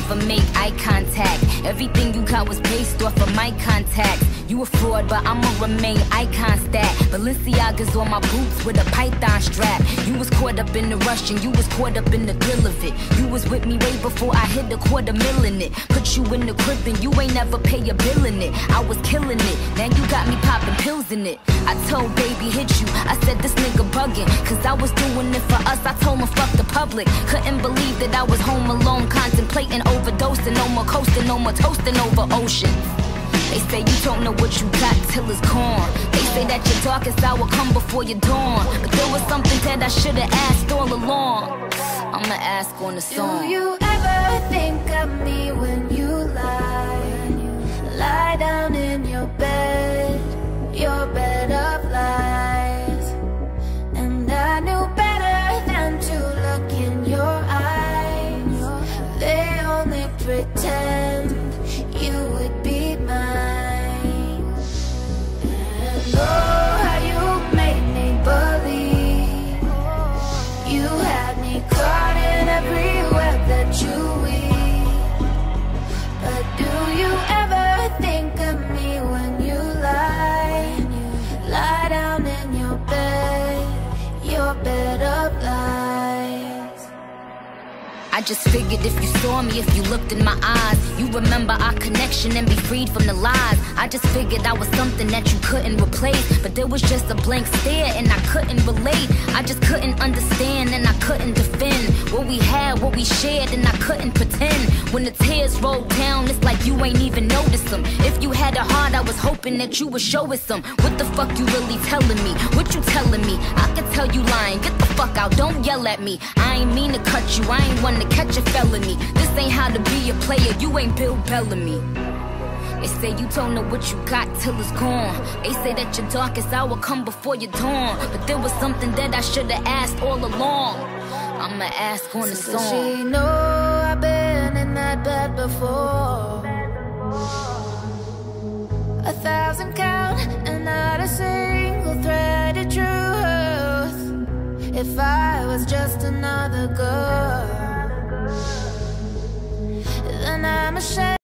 never make eye contact. Everything you got was based off of my contacts. You a fraud, but I'ma remain icon stat. Balenciaga's on my boots with a python strap. You was caught up in the rush and you was caught up in the thrill of it. You was with me way before I hit the $250,000 in it. Put you in the crib and you ain't never pay a bill in it. I was killing it, now you got me popping pills in it. I told baby hit you, I said this nigga bugging, cause I was doing it for us. I told him fuck the public. Couldn't believe that I was home alone, contemplating overdosing. No more coasting, no more toasting over ocean. They say you don't know what you got till it's gone. They say that your darkest hour come before your dawn. But there was something that I should've asked all along. I'ma ask on the song. Do you ever think of me when you lie down in your bed of lies? And I knew better than to look in your eyes. They only pretend you would be mine. And oh, how you made me believe. You had me caught in every web that you weave. But do you ever think of me when you lie down in your bed of lies? I just figured if you saw me, if you looked in my eyes, you remember our connection and be freed from the lies. I just figured I was something that you couldn't replace, but there was just a blank stare and I couldn't relate. I just couldn't understand and I couldn't defend what we had, what we shared, and I couldn't pretend. When the tears rolled down, it's like you ain't even noticed them. If you had a heart, I was hoping that you would show us some. What the fuck you really telling me? What you telling me? I could tell you lying. Get the fuck out, don't yell at me. I ain't mean to cut you, I ain't one to catch a felony. This ain't how to be a player, you ain't Bill Bellamy. They say you don't know what you got till it's gone. They say that your darkest hour come before your dawn. But there was something that I should've asked all along. I'ma ask on the song. Does she know I've been in that bed before? 1,000 count and not a single thread of truth. If I was just another girl, then I'm ashamed.